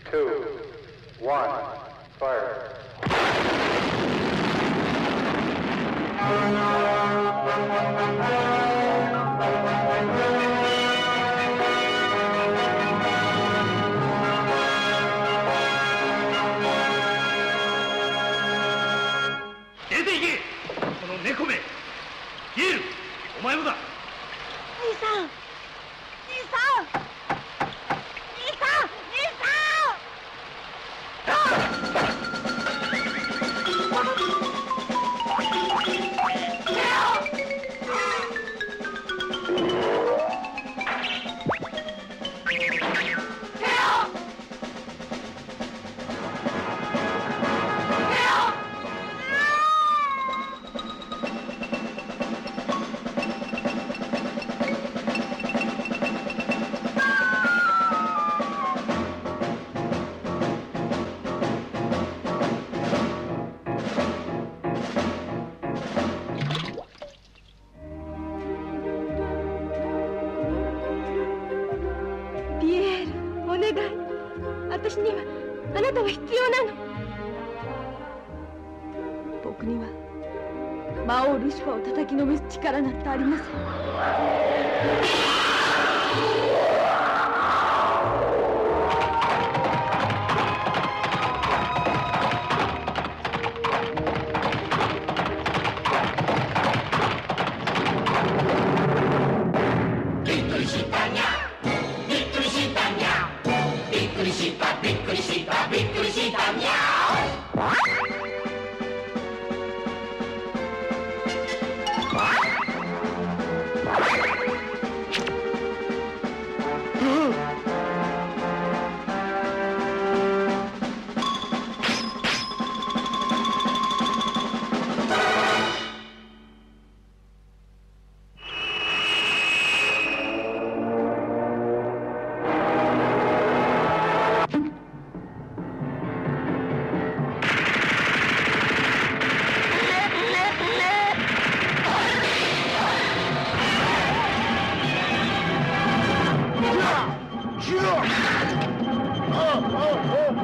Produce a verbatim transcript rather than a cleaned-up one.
two, one, fire. 出て行け、この猫め。ゲール、お前もだ。 兄さん、兄さん、兄さん、兄さん。私にはあなたが必要なの。僕には魔王ルシファーを叩きのめす力なんてありません。 Oh, oh, oh.